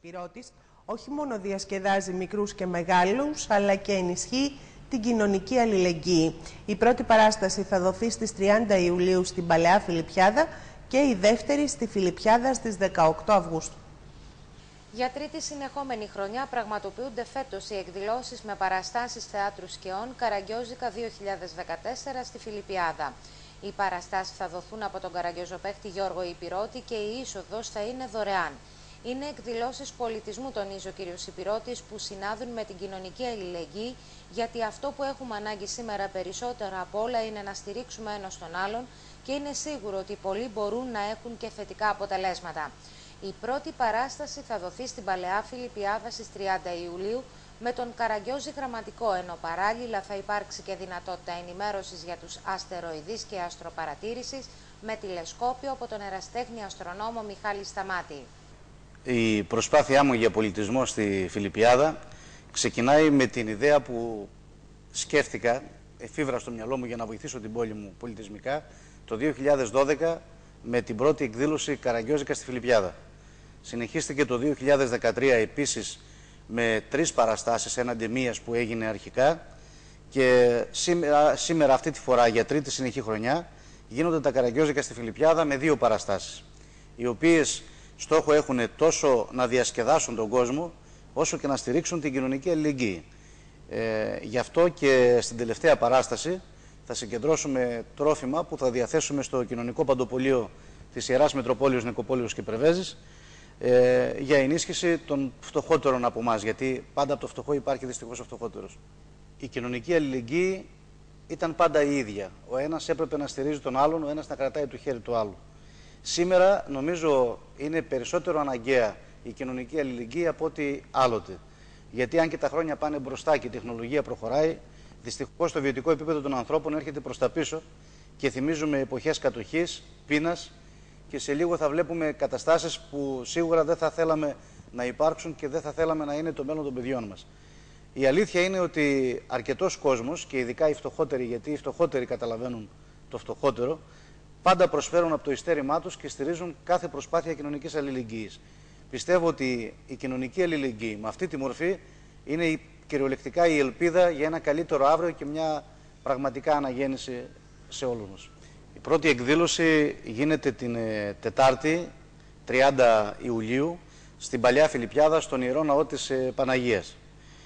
Υπηρώτης όχι μόνο διασκεδάζει μικρούς και μεγάλους, αλλά και ενισχύει την κοινωνική αλληλεγγύη. Η πρώτη παράσταση θα δοθεί στις 30 Ιουλίου στην Παλαιά Φιλιππιάδα και η δεύτερη στη Φιλιππιάδα στις 18 Αυγούστου. Για τρίτη συνεχόμενη χρονιά πραγματοποιούνται φέτος οι εκδηλώσεις με παραστάσεις θεάτρου σκαιών Καραγκιόζικα 2014 στη Φιλιππιάδα. Οι παραστάσεις θα δοθούν από τον καραγκιόζοπαίχτη Γιώργο Υπηρώτη και η είσοδος θα είναι δωρεάν. Είναι εκδηλώσεις πολιτισμού, τονίζει ο κ. Υπηρώτης, που συνάδουν με την κοινωνική αλληλεγγύη, γιατί αυτό που έχουμε ανάγκη σήμερα περισσότερα απ' όλα είναι να στηρίξουμε ένας τον άλλον και είναι σίγουρο ότι πολλοί μπορούν να έχουν και θετικά αποτελέσματα. Η πρώτη παράσταση θα δοθεί στην Παλαιά Φιλιππιάδα στις 30 Ιουλίου με τον Καραγκιόζη γραμματικό, ενώ παράλληλα θα υπάρξει και δυνατότητα ενημέρωσης για τους αστεροειδείς και αστροπαρατήρησης με τηλεσκόπιο από τον ερασιτέχνη αστρονόμο Μιχάλη Σταμάτη. Η προσπάθειά μου για πολιτισμό στη Φιλιππιάδα ξεκινάει με την ιδέα που σκέφτηκα, εφήβρα στο μυαλό μου για να βοηθήσω την πόλη μου πολιτισμικά, το 2012 με την πρώτη εκδήλωση Καραγκιόζικα στη Φιλιππιάδα. Συνεχίστηκε το 2013 επίσης με 3 παραστάσεις έναντι μίας που έγινε αρχικά και σήμερα αυτή τη φορά για τρίτη συνεχή χρονιά γίνονται τα Καραγκιόζικα στη Φιλιππιάδα με 2 παραστάσεις, οι οποίες στόχο έχουν τόσο να διασκεδάσουν τον κόσμο όσο και να στηρίξουν την κοινωνική αλληλεγγύη. Γι' αυτό και στην τελευταία παράσταση θα συγκεντρώσουμε τρόφιμα που θα διαθέσουμε στο κοινωνικό παντοπολείο της Ιεράς Μητροπόλεως Νικοπόλεως και Πρεβέζης για ενίσχυση των φτωχότερων από εμάς, γιατί πάντα από το φτωχό υπάρχει δυστυχώς ο φτωχότερος. Η κοινωνική αλληλεγγύη ήταν πάντα η ίδια. Ο ένας έπρεπε να στηρίζει τον άλλον, ο ένας να κρατάει το χέρι του άλλου. Σήμερα νομίζω είναι περισσότερο αναγκαία η κοινωνική αλληλεγγύη από ό,τι άλλοτε. Γιατί αν και τα χρόνια πάνε μπροστά και η τεχνολογία προχωράει, δυστυχώς το βιωτικό επίπεδο των ανθρώπων έρχεται προς τα πίσω και θυμίζουμε εποχές κατοχής, πείνας και σε λίγο θα βλέπουμε καταστάσεις που σίγουρα δεν θα θέλαμε να υπάρξουν και δεν θα θέλαμε να είναι το μέλλον των παιδιών μας. Η αλήθεια είναι ότι αρκετός κόσμος και ειδικά οι φτωχότεροι, γιατί οι φτωχότεροι καταλαβαίνουν το φτωχότερο, πάντα προσφέρουν από το ειστέρημά τους και στηρίζουν κάθε προσπάθεια κοινωνικής αλληλεγγύης. Πιστεύω ότι η κοινωνική αλληλεγγύη με αυτή τη μορφή είναι κυριολεκτικά η ελπίδα για ένα καλύτερο αύριο και μια πραγματικά αναγέννηση σε όλους μας. Η πρώτη εκδήλωση γίνεται την Τετάρτη, 30 Ιουλίου, στην Παλαιά Φιλιππιάδα, στον Ιερό Ναό της Παναγίας.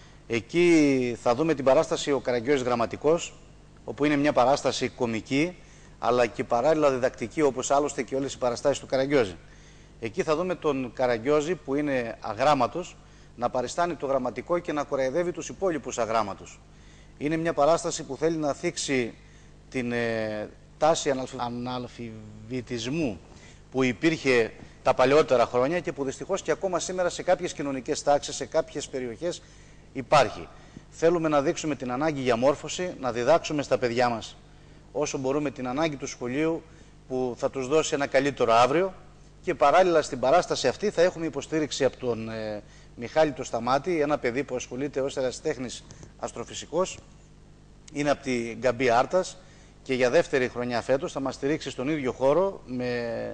Εκεί θα δούμε την παράσταση «Ο Καραγκιόζης Γραμματικός», όπου είναι μια παράσταση κομική, αλλά και παράλληλα διδακτική, όπως άλλωστε και όλες οι παραστάσεις του Καραγκιόζη. Εκεί θα δούμε τον Καραγκιόζη, που είναι αγράμματος, να παριστάνει το γραμματικό και να κοροϊδεύει τους υπόλοιπους αγράμματους. Είναι μια παράσταση που θέλει να θίξει την τάση αναλφαβητισμού που υπήρχε τα παλαιότερα χρόνια και που δυστυχώς και ακόμα σήμερα σε κάποιες κοινωνικές τάξεις, σε κάποιες περιοχές υπάρχει. Θέλουμε να δείξουμε την ανάγκη για μόρφωση, να διδάξουμε στα παιδιά μας όσο μπορούμε την ανάγκη του σχολείου που θα τους δώσει ένα καλύτερο αύριο και παράλληλα στην παράσταση αυτή θα έχουμε υποστήριξη από τον Μιχάλη το Σταμάτη, ένα παιδί που ασχολείται ως ερασιτέχνης αστροφυσικός, είναι από την Γκαμπή Άρτας και για δεύτερη χρονιά φέτος θα μας στηρίξει στον ίδιο χώρο με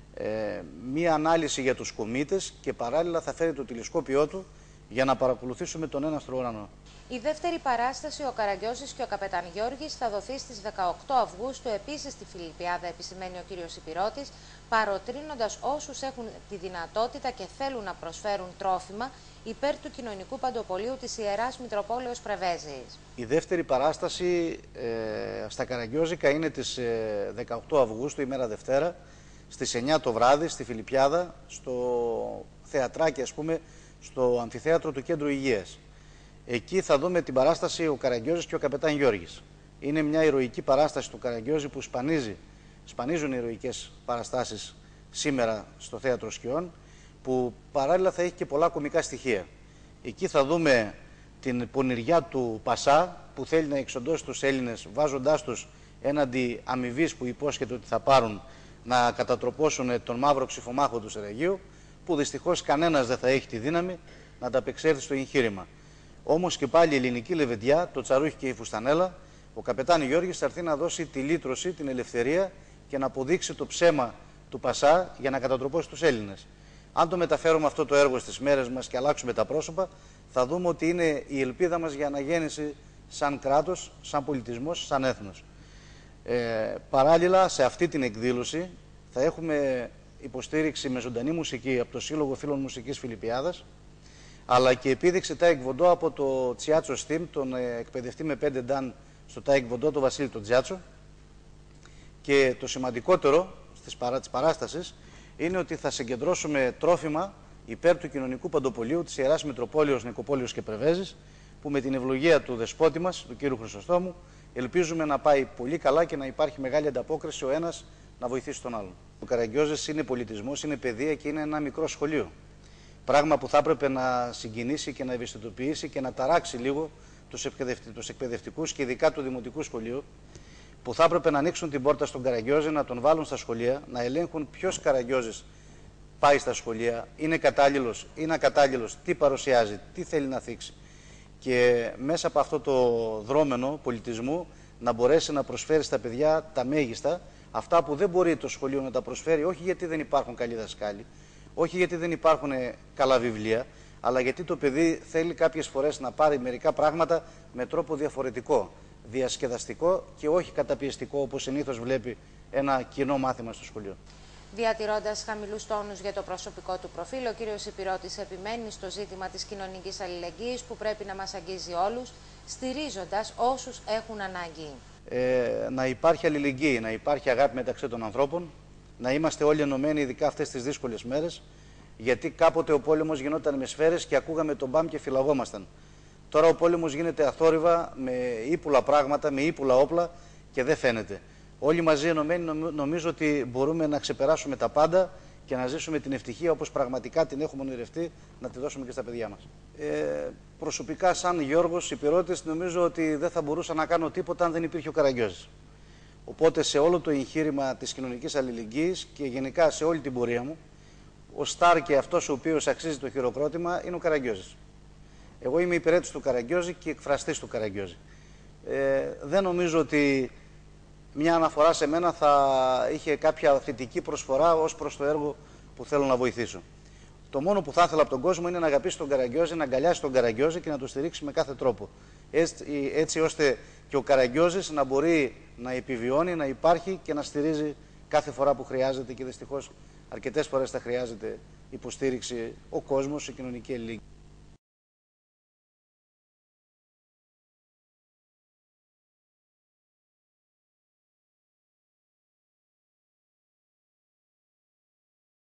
μία ανάλυση για τους κομήτες και παράλληλα θα φέρει το τηλεσκόπιό του για να παρακολουθήσουμε τον έναστρο ουρανό. Η δεύτερη παράσταση, ο Καραγκιόζης και ο Καπετάν Γιώργης, θα δοθεί στις 18 Αυγούστου επίσης στη Φιλιππιάδα, επισημαίνει ο κ. Υπηρώτης, παροτρύνοντας όσους έχουν τη δυνατότητα και θέλουν να προσφέρουν τρόφιμα υπέρ του κοινωνικού παντοπολείου της Ιεράς Μητροπόλεως Πρεβέζης. Η δεύτερη παράσταση στα Καραγκιόζικα είναι τις 18 Αυγούστου, ημέρα Δευτέρα, στις 9 το βράδυ, στη Φιλιππιάδα, στο θεατράκι, ας πούμε, στο αμφιθέατρο του Κέντρου Υγείας. Εκεί θα δούμε την παράσταση «Ο Καραγκιόζης και ο Καπετάν Γιώργης». Είναι μια ηρωική παράσταση του Καραγκιόζη που σπανίζουν οι ηρωικές παραστάσεις σήμερα στο Θέατρο Σκιών, που παράλληλα θα έχει και πολλά κωμικά στοιχεία. Εκεί θα δούμε την πονηριά του Πασά που θέλει να εξοντώσει τους Έλληνες, βάζοντάς τους έναντι αμοιβής που υπόσχεται ότι θα πάρουν να κατατροπώσουν τον μαύρο ξυφομάχο του Σεραγείου, που δυστυχώς κανένας δεν θα έχει τη δύναμη να ανταπεξέλθει στο εγχείρημα. Όμως και πάλι η ελληνική λεβεντιά, το τσαρούχι και η φουστανέλα, ο Καπετάν Γιώργης θα έρθει να δώσει τη λύτρωση, την ελευθερία και να αποδείξει το ψέμα του Πασά για να κατατροπώσει τους Έλληνες. Αν το μεταφέρουμε αυτό το έργο στις μέρες μας και αλλάξουμε τα πρόσωπα, θα δούμε ότι είναι η ελπίδα μας για αναγέννηση σαν κράτος, σαν πολιτισμός, σαν έθνος. Παράλληλα, σε αυτή την εκδήλωση θα έχουμε υποστήριξη με ζωντανή μουσική από το Σύλλογο Φίλων Μουσικής Φιλιππιάδας, αλλά και επίδειξη Taekwondo από το Τσιάτσο Steam, τον εκπαιδευτή με 5 νταν στο Taekwondo, τον Βασίλη τον Τσιάτσο. Και το σημαντικότερο της παράστασης είναι ότι θα συγκεντρώσουμε τρόφιμα υπέρ του κοινωνικού παντοπολίου της Ιεράς Μητροπόλεως Νικοπόλεως και Πρεβέζης, που με την ευλογία του δεσπότη μας, του κ. Χρυσοστόμου, ελπίζουμε να πάει πολύ καλά και να υπάρχει μεγάλη ανταπόκριση ο ένας να βοηθήσει τον άλλον. Ο Καραγκιόζης είναι πολιτισμός, είναι παιδεία και είναι ένα μικρό σχολείο. Πράγμα που θα έπρεπε να συγκινήσει και να ευαισθητοποιήσει και να ταράξει λίγο τους εκπαιδευτικούς και ειδικά του Δημοτικού Σχολείου, που θα έπρεπε να ανοίξουν την πόρτα στον Καραγκιόζη, να τον βάλουν στα σχολεία, να ελέγχουν ποιος Καραγκιόζης πάει στα σχολεία, είναι κατάλληλος, είναι ακατάλληλος, τι παρουσιάζει, τι θέλει να θίξει. Και μέσα από αυτό το δρόμενο πολιτισμού να μπορέσει να προσφέρει στα παιδιά τα μέγιστα, αυτά που δεν μπορεί το σχολείο να τα προσφέρει, όχι γιατί δεν υπάρχουν καλοί δασκάλοι, όχι γιατί δεν υπάρχουν καλά βιβλία, αλλά γιατί το παιδί θέλει κάποιες φορές να πάρει μερικά πράγματα με τρόπο διαφορετικό, διασκεδαστικό και όχι καταπιεστικό, όπως συνήθως βλέπει ένα κοινό μάθημα στο σχολείο. Διατηρώντας χαμηλούς τόνους για το προσωπικό του προφίλ, ο κύριος Υπηρώτης επιμένει στο ζήτημα της κοινωνικής αλληλεγγύης που πρέπει να μας αγγίζει όλους, στηρίζοντας όσους έχουν ανάγκη. Να υπάρχει αλληλεγγύη, να υπάρχει αγάπη μεταξύ των ανθρώπων, να είμαστε όλοι ενωμένοι, ειδικά αυτές τις δύσκολες μέρες, γιατί κάποτε ο πόλεμος γινόταν με σφαίρες και ακούγαμε τον μπαμ και φυλαγόμασταν. Τώρα ο πόλεμος γίνεται αθόρυβα, με ύπουλα πράγματα, με ύπουλα όπλα και δεν φαίνεται. Όλοι μαζί ενωμένοι νομίζω ότι μπορούμε να ξεπεράσουμε τα πάντα και να ζήσουμε την ευτυχία όπως πραγματικά την έχουμε ονειρευτεί, να τη δώσουμε και στα παιδιά μας. Προσωπικά, σαν Γιώργος Υπηρώτης, νομίζω ότι δεν θα μπορούσα να κάνω τίποτα αν δεν υπήρχε ο Καραγκιόζης. Οπότε σε όλο το εγχείρημα της κοινωνικής αλληλεγγύης και γενικά σε όλη την πορεία μου, ο στάρ και αυτός ο οποίος αξίζει το χειροκρότημα είναι ο Καραγκιόζης. Εγώ είμαι υπηρέτης του Καραγκιόζη και εκφραστής του Καραγκιόζη. Δεν νομίζω ότι μια αναφορά σε μένα θα είχε κάποια θετική προσφορά ως προς το έργο που θέλω να βοηθήσω. Το μόνο που θα ήθελα από τον κόσμο είναι να αγαπήσει τον Καραγκιόζη, να αγκαλιάσει τον Καραγκιόζη και να το στηρίξει με κάθε τρόπο. Έτσι ώστε και ο Καραγκιόζης να μπορεί να επιβιώνει, να υπάρχει και να στηρίζει κάθε φορά που χρειάζεται, και δυστυχώς αρκετές φορές θα χρειάζεται υποστήριξη ο κόσμος, η κοινωνική αλληλεγγύη.